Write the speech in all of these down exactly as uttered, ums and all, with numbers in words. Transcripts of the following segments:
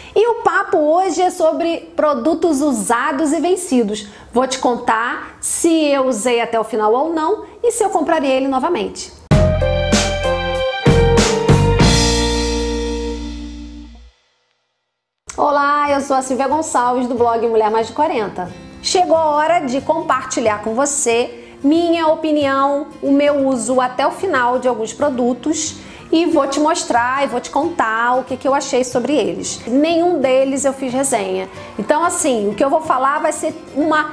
E o papo hoje é sobre produtos usados e vencidos. Vou te contar se eu usei até o final ou não e se eu compraria ele novamente. Olá, eu sou a Silvia Gonçalves do blog Mulher Mais de quarenta. Chegou a hora de compartilhar com você minha opinião, o meu uso até o final de alguns produtos e vou te mostrar e vou te contar o que, que eu achei sobre eles. Nenhum deles eu fiz resenha. Então assim, o que eu vou falar vai ser uma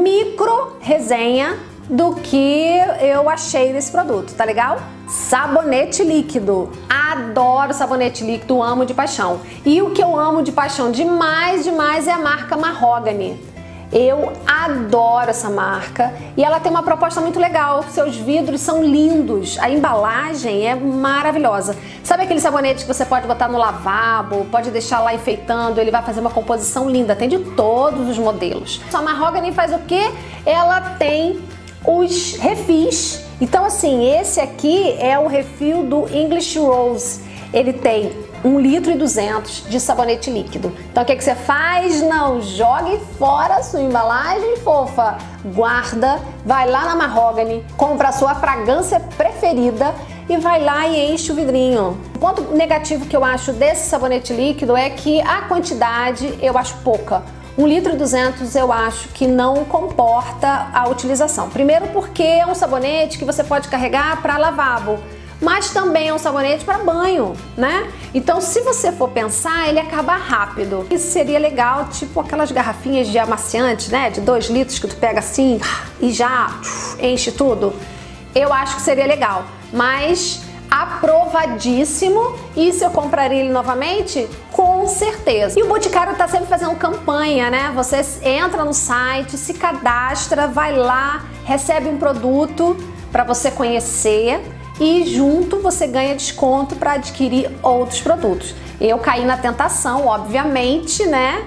micro resenha do que eu achei nesse produto, tá legal? Sabonete líquido. Adoro sabonete líquido, amo de paixão. E o que eu amo de paixão demais, demais é a marca Mahogany. Eu adoro essa marca e ela tem uma proposta muito legal. Seus vidros são lindos, a embalagem é maravilhosa. Sabe aquele sabonete que você pode botar no lavabo, pode deixar lá enfeitando, ele vai fazer uma composição linda, tem de todos os modelos. A Mahogany faz o quê? Ela tem os refis. Então assim, esse aqui é o refil do English Rose. Ele tem um litro e duzentos de sabonete líquido. Então o que, que você faz? Não jogue fora a sua embalagem fofa. Guarda, vai lá na Mahogany, compra a sua fragrância preferida e vai lá e enche o vidrinho. O ponto negativo que eu acho desse sabonete líquido é que a quantidade eu acho pouca. um litro e duzentos eu acho que não comporta a utilização. Primeiro porque é um sabonete que você pode carregar para lavabo, mas também é um sabonete para banho, né? Então se você for pensar, ele acaba rápido. Isso seria legal, tipo aquelas garrafinhas de amaciante, né? De dois litros que tu pega assim e já enche tudo. Eu acho que seria legal, mas aprovadíssimo. E se eu compraria ele novamente? Com certeza. E o Boticário tá sempre fazendo campanha, né? Você entra no site, se cadastra, vai lá, recebe um produto para você conhecer e junto você ganha desconto para adquirir outros produtos. Eu caí na tentação, obviamente, né?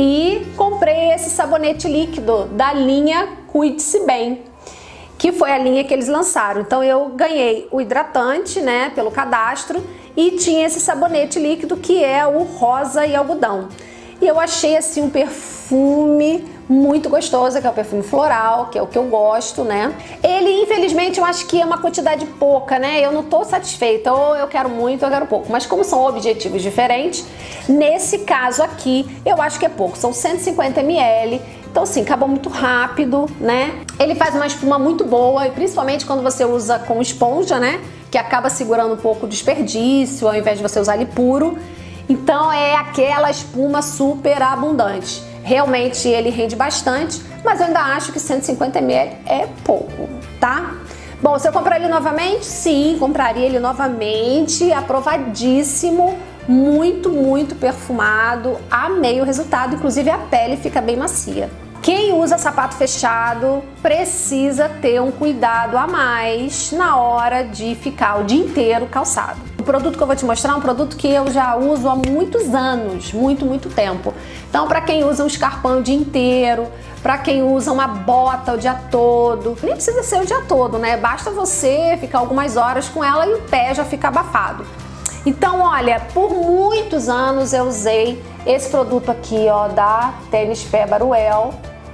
E comprei esse sabonete líquido da linha Cuide-se Bem, que foi a linha que eles lançaram. Então eu ganhei o hidratante, né, pelo cadastro, e tinha esse sabonete líquido que é o rosa e algodão. E eu achei assim um perfume muito gostoso, que é o perfume floral, que é o que eu gosto, né? Ele, infelizmente, eu acho que é uma quantidade pouca, né? Eu não tô satisfeita, ou eu quero muito, ou eu quero pouco. Mas como são objetivos diferentes, nesse caso aqui, eu acho que é pouco. São cento e cinquenta mililitros, então assim, acabou muito rápido, né? Ele faz uma espuma muito boa, e principalmente quando você usa com esponja, né? Que acaba segurando um pouco o desperdício, ao invés de você usar ele puro. Então é aquela espuma super abundante. Realmente ele rende bastante, mas eu ainda acho que cento e cinquenta mililitros é pouco, tá? Bom, se eu comprar ele novamente, sim, compraria ele novamente, aprovadíssimo, muito, muito perfumado, amei o resultado, inclusive a pele fica bem macia. Quem usa sapato fechado precisa ter um cuidado a mais na hora de ficar o dia inteiro calçado. O produto que eu vou te mostrar é um produto que eu já uso há muitos anos, muito, muito tempo. Então, para quem usa um escarpão o dia inteiro, para quem usa uma bota o dia todo, nem precisa ser o dia todo, né? Basta você ficar algumas horas com ela e o pé já fica abafado. Então, olha, por muitos anos eu usei esse produto aqui, ó, da Tênis Pé Baruel.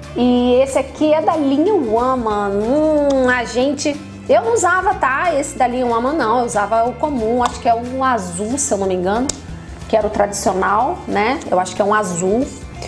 E esse aqui é da linha Woman. Hum, a gente... Eu não usava, tá? Esse da linha Woman não, eu usava o comum, acho que é um azul, se eu não me engano, que era o tradicional, né? Eu acho que é um azul.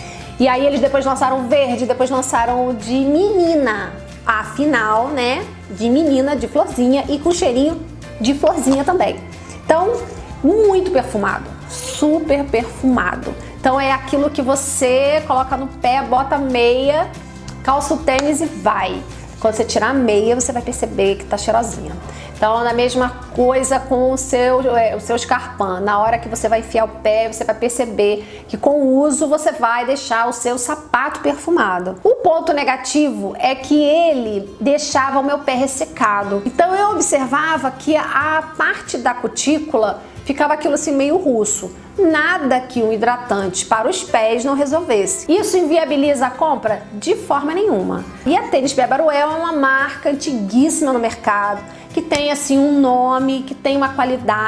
E aí eles depois lançaram o verde, depois lançaram o de menina. Afinal, né? De menina, de florzinha e com cheirinho de florzinha também. Então, muito perfumado, super perfumado. Então é aquilo que você coloca no pé, bota meia, calça o tênis e vai. Quando você tirar a meia, você vai perceber que tá cheirosinha. Então é a mesma coisa com o seu, o seu escarpão. Na hora que você vai enfiar o pé, você vai perceber que com o uso você vai deixar o seu sapato perfumado. O ponto negativo é que ele deixava o meu pé ressecado. Então eu observava que a parte da cutícula ficava aquilo assim meio russo. Nada que um hidratante para os pés não resolvesse. Isso inviabiliza a compra? De forma nenhuma. E a Tênis Pé Baruel é uma marca antiguíssima no mercado, que tem assim um nome, que tem uma qualidade.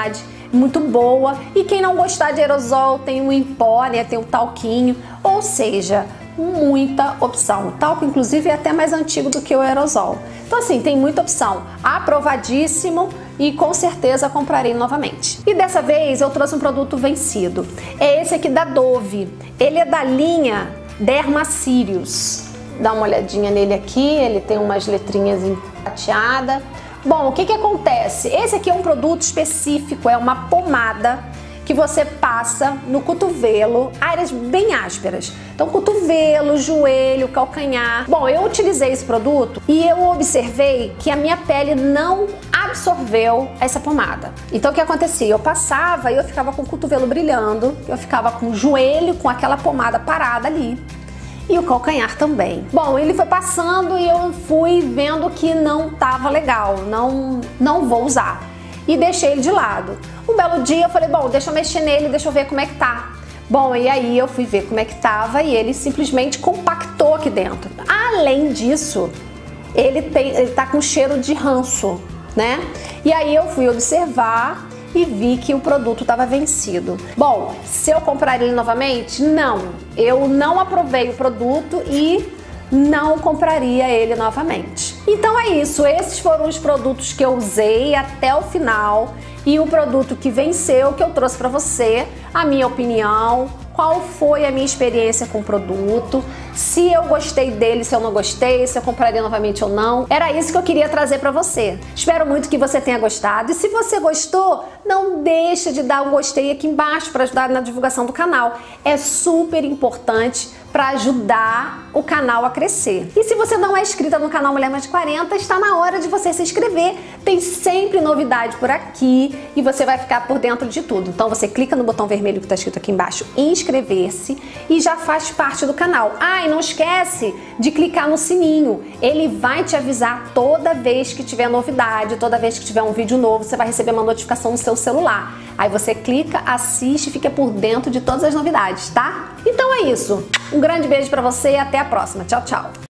muito boa. E quem não gostar de aerosol, tem o em pó, né? Tem o talquinho, ou seja, muita opção. O talco, inclusive, é até mais antigo do que o aerosol. Então, assim, tem muita opção. Aprovadíssimo e com certeza comprarei novamente. E dessa vez eu trouxe um produto vencido. É esse aqui da Dove. Ele é da linha Dermacírios. Dá uma olhadinha nele aqui, ele tem umas letrinhas em prateada. Bom, o que que acontece? Esse aqui é um produto específico, é uma pomada que você passa no cotovelo, áreas bem ásperas. Então, cotovelo, joelho, calcanhar. Bom, eu utilizei esse produto e eu observei que a minha pele não absorveu essa pomada. Então, o que acontecia? Eu passava e eu ficava com o cotovelo brilhando, eu ficava com o joelho com aquela pomada parada ali. E o calcanhar também. Bom, ele foi passando e eu fui vendo que não tava legal, não, não vou usar. E deixei ele de lado. Um belo dia eu falei, bom, deixa eu mexer nele, deixa eu ver como é que tá. Bom, e aí eu fui ver como é que tava e ele simplesmente compactou aqui dentro. Além disso, ele, tem, ele tá com cheiro de ranço, né? E aí eu fui observar e vi que o produto estava vencido. Bom, se eu comprar ele novamente? Não, eu não aprovei o produto e não compraria ele novamente. Então é isso, esses foram os produtos que eu usei até o final e o produto que venceu que eu trouxe para você, a minha opinião, qual foi a minha experiência com o produto, se eu gostei dele, se eu não gostei, se eu compraria novamente ou não. Era isso que eu queria trazer para você. Espero muito que você tenha gostado e se você gostou, não deixa de dar um gostei aqui embaixo para ajudar na divulgação do canal. É super importante para ajudar o canal a crescer. E se você não é inscrita no canal Mulher Mais de quarenta, está na hora de você se inscrever. Tem sempre novidade por aqui e você vai ficar por dentro de tudo. Então você clica no botão vermelho que está escrito aqui embaixo, inscrever-se, e já faz parte do canal. Ah, e não esquece de clicar no sininho. Ele vai te avisar toda vez que tiver novidade, toda vez que tiver um vídeo novo, você vai receber uma notificação no seu celular. Aí você clica, assiste e fica por dentro de todas as novidades, tá? Então é isso. Um grande beijo pra você e até a próxima. Tchau, tchau!